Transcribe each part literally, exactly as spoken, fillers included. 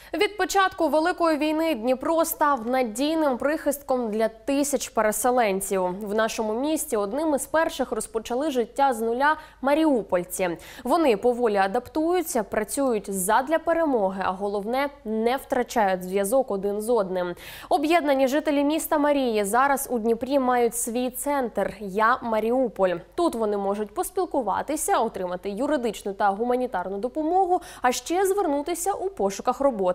Від початку Великої війни Дніпро став надійним прихистком для тисяч переселенців. В нашому місті одним із перших розпочали життя з нуля маріупольці. Вони поволі адаптуються, працюють задля перемоги, а головне – не втрачають зв'язок один з одним. Об'єднані жителі міста Марії зараз у Дніпрі мають свій центр «Я Маріуполь». Тут вони можуть поспілкуватися, отримати юридичну та гуманітарну допомогу, а ще звернутися у пошуках роботи.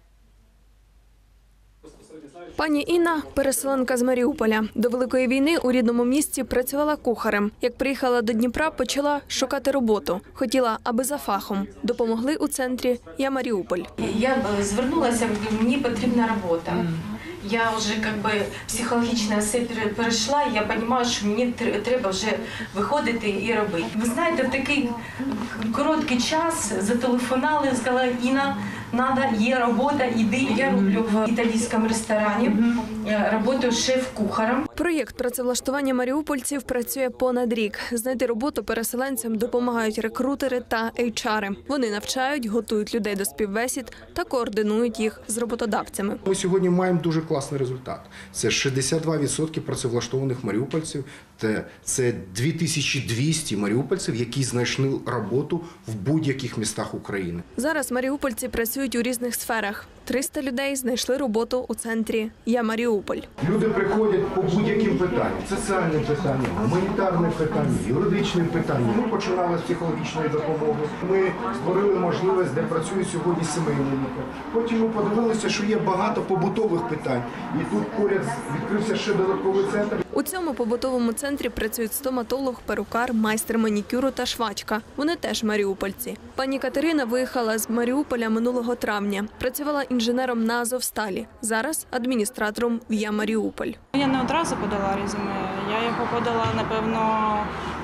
Пані Інна – переселенка з Маріуполя. До Великої війни у рідному місті працювала кухарем. Як приїхала до Дніпра, почала шукати роботу. Хотіла, аби за фахом. Допомогли у центрі «Я Маріуполь». Я звернулася, мені потрібна робота. Я вже как би, психологічно все перейшла, і я розумію, що мені треба вже виходити і робити. Ви знаєте, в такий короткий час зателефонували, сказали: Інна, надо, є робота, іди. Я роблю в італійському ресторані, працюю шеф-кухарем. Проєкт працевлаштування маріупольців працює понад рік. Знайти роботу переселенцям допомагають рекрутери та ейч ари. Вони навчають, готують людей до співбесід та координують їх з роботодавцями. Ми сьогодні маємо дуже класний результат. Це шістдесят два відсотки працевлаштованих маріупольців, це дві тисячі двісті маріупольців, які знайшли роботу в будь-яких містах України. Зараз маріупольці працюють у різних сферах. триста людей знайшли роботу у центрі «Я Маріуполь». Люди приходять по будь-яким питанням. Соціальне питання, гуманітарне питання, юридичне питання. Ми починали з психологічної допомоги. Ми створили можливість, де працює сьогодні сімейний лікар. Потім ми подивилися, що є багато побутових питань. І тут поряд відкрився ще додатковий центр. У цьому побутовому центрі працюють стоматолог, перукар, майстер манікюру та швачка. Вони теж маріупольці. Пані Катерина виїхала з Маріуполя минулого травня. Працювала інженером на Азовсталі. Зараз адміністратором в «Я Маріуполь». Я не одразу подала резюме. Я його подала, напевно,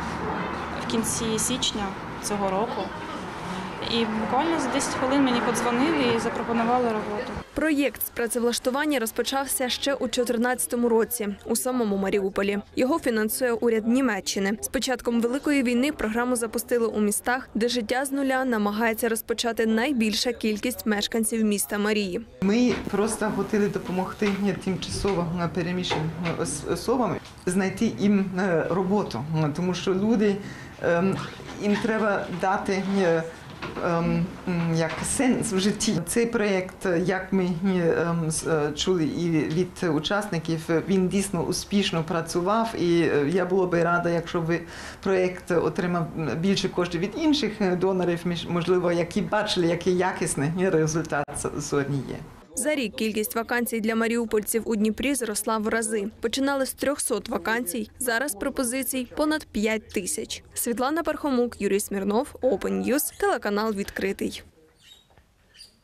в кінці січня цього року. І буквально за десять хвилин мені подзвонили і запропонували роботу. Проєкт з працевлаштування розпочався ще у дві тисячі чотирнадцятому році у самому Маріуполі. Його фінансує уряд Німеччини. З початком Великої війни програму запустили у містах, де життя з нуля намагається розпочати найбільша кількість мешканців міста Марії. Ми просто хотіли допомогти тимчасово переміщеним особам знайти їм роботу, тому що люди, їм треба дати як сенс в житті. Цей проєкт, як ми чули і від учасників, він дійсно успішно працював, і я була б рада, якщо б проєкт отримав більше коштів від інших донорів, можливо, які бачили, який якісний результат сьогодні є. За рік кількість вакансій для маріупольців у Дніпрі зросла в рази. Починали з трьохсот вакансій, зараз пропозицій понад п'ять тисяч. Світлана Пархомук, Юрій Смірнов, Open News, телеканал «Відкритий».